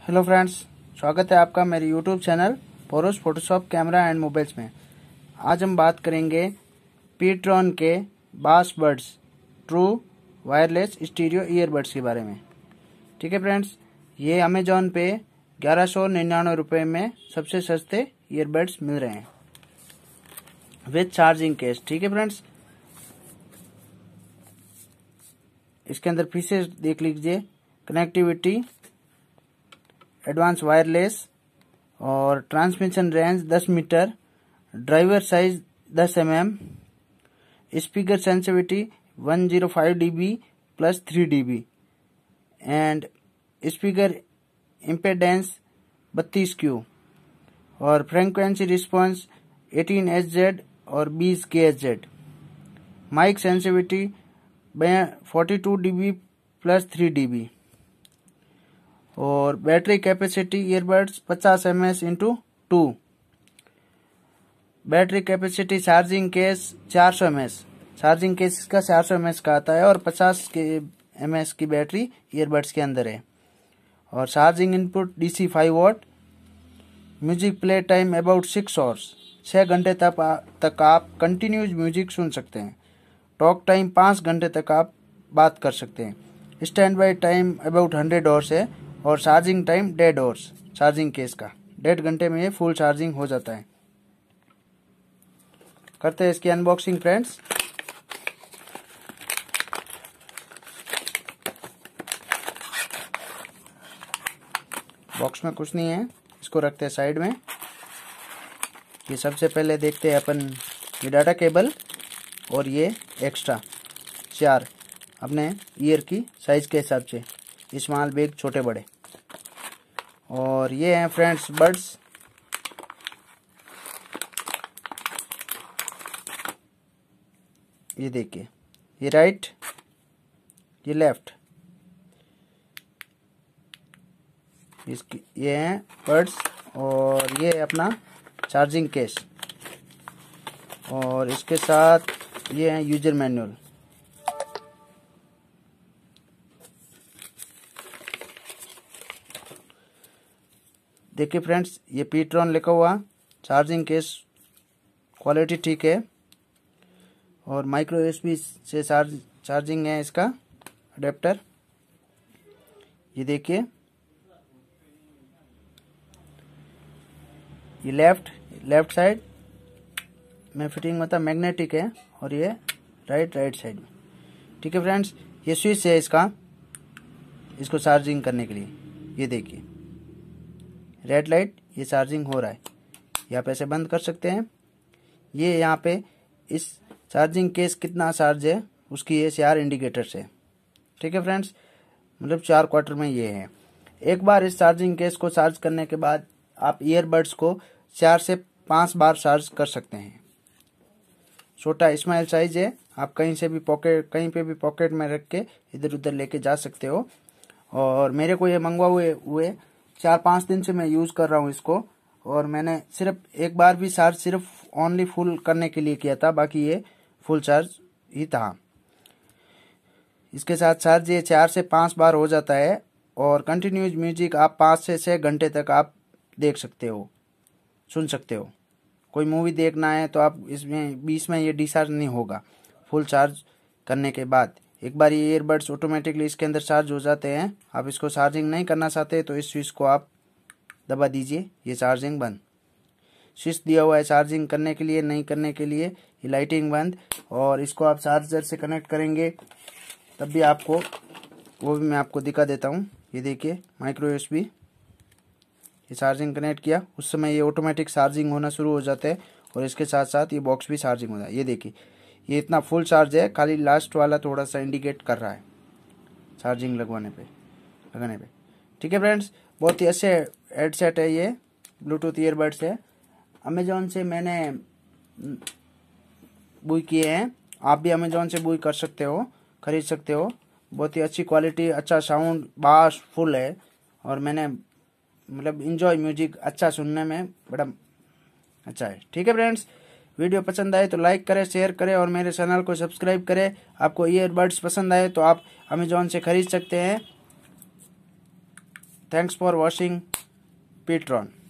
Hello friends, स्वागत है आपका मेरे YouTube channel Poros Photoshop camera and mobiles में। आज हम बात करेंगे पीट्रॉन के Bass Buds true wireless stereo earbuds के बारे में। ठीक है फ्रेंड्स, ये अमेजॉन पे 1199 रुपये में सबसे सस्ते ईयरबड्स मिल रहे हैं विद चार्जिंग केस। ठीक है फ्रेंड्स, इसके अंदर फीचर्स देख लीजिए। कनेक्टिविटी, एडवांस वायरलेस और transmission range 10 metre, driver size 10 mm, speaker sensitivity 105 dB plus 3 dB and speaker impedance 32 Q और फ्रीक्वेंसी रिस्पॉन्स 18 Hz और 20 kHz। Mic sensitivity 42 dB plus 3 dB और battery capacity earbuds 50 mAh into 2। Battery capacity charging case 400 mAh, charging case इसका 400 mAh का आता है और 50 mAh की battery earbuds के अंदर है। और charging input DC 5 watt. Music play time about 6 hours, 6 घंटे तक आप कंटिन्यूज म्यूजिक सुन सकते हैं। टॉक टाइम 5 घंटे तक आप बात कर सकते हैं। Standby time about 100 hours है और charging time 1.5 hours charging case का 1.5 घंटे में ये फुल चार्जिंग हो जाता है। करते हैं इसकी अनबॉक्सिंग फ्रेंड्स। बॉक्स में कुछ नहीं है, इसको रखते हैं साइड में। ये सबसे पहले देखते हैं अपन ये डाटा केबल और ये एक्स्ट्रा 4 अपने ईयर की साइज के हिसाब से, स्मॉल बिग छोटे बड़े। और ये हैं फ्रेंड्स बड्स। ये देखिए, ये राइट, ये लेफ्ट, इसकी ये हैं बड्स और ये अपना चार्जिंग केस और इसके साथ ये है यूजर मैनुअल। देखिए फ्रेंड्स, ये पीट्रॉन लिखा हुआ, चार्जिंग केस क्वालिटी ठीक है और माइक्रो USB से चार्जिंग है इसका अडेप्टर। ये देखिए, ये लेफ्ट साइड में फिटिंग मतलब मैग्नेटिक है और ये राइट साइड में। ठीक है फ्रेंड्स, ये स्विच है इसका, इसको चार्जिंग करने के लिए। ये देखिए रेड लाइट, ये चार्जिंग हो रहा है, यहाँ पे ऐसे बंद कर सकते हैं। ये यहाँ पे इस चार्जिंग केस कितना चार्ज है उसकी ये 4 इंडिकेटर्स है। ठीक है फ्रेंड्स, मतलब 4 क्वार्टर में ये है। एक बार इस चार्जिंग केस को चार्ज करने के बाद आप ईयरबड्स को 4 से 5 बार चार्ज कर सकते हैं। छोटा स्मॉल साइज है, आप कहीं पे भी पॉकेट में रख के इधर उधर लेके जा सकते हो। और मेरे को ये मंगवा हुए 4-5 दिन से मैं यूज कर रहा हूँ इसको और मैंने सिर्फ एक बार भी चार्ज सिर्फ ओनली फुल करने के लिए किया था, बाकी ये फुल चार्ज ही था। इसके साथ चार्ज ये 4 से 5 बार हो जाता है और कंटिन्यूज म्यूजिक आप 5 से 6 घंटे तक आप देख सकते हो, सुन सकते हो। कोई मूवी देखना है तो आप इसमें बीच में ये डिस्चार्ज नहीं होगा फुल चार्ज करने के बाद। एक बार ये ईयरबड्स ऑटोमेटिकली इसके अंदर चार्ज हो जाते हैं। आप इसको चार्जिंग नहीं करना चाहते तो इस स्विच को आप दबा दीजिए, ये चार्जिंग बंद। स्विच दिया हुआ है चार्जिंग करने के लिए, नहीं करने के लिए ये लाइटिंग बंद। और इसको आप चार्जर से कनेक्ट करेंगे तब भी आपको, वो भी मैं आपको दिखा देता हूँ। ये देखिए माइक्रो USB, ये चार्जिंग कनेक्ट किया, उस समय ये ऑटोमेटिक चार्जिंग होना शुरू हो जाता है और इसके साथ साथ ये बॉक्स भी चार्जिंग हो जाता है। ये देखिए, ये इतना फुल चार्ज है, खाली लास्ट वाला थोड़ा सा इंडिकेट कर रहा है चार्जिंग लगाने पे। ठीक है फ्रेंड्स, बहुत ही अच्छे हेडसेट है, ये ब्लूटूथ ईयरबड्स है। अमेजॉन से मैंने बुक किए हैं, आप भी अमेजॉन से बुक कर सकते हो, खरीद सकते हो। बहुत ही अच्छी क्वालिटी, अच्छा साउंड, बास फुल है और मैंने मतलब इंजॉय म्यूजिक अच्छा सुनने में बड़ा अच्छा है। ठीक है फ्रेंड्स, वीडियो पसंद आए तो लाइक करें, शेयर करें और मेरे चैनल को सब्सक्राइब करें। आपको ईयरबड्स पसंद आए तो आप अमेजॉन से खरीद सकते हैं। Thanks for watching पीट्रॉन।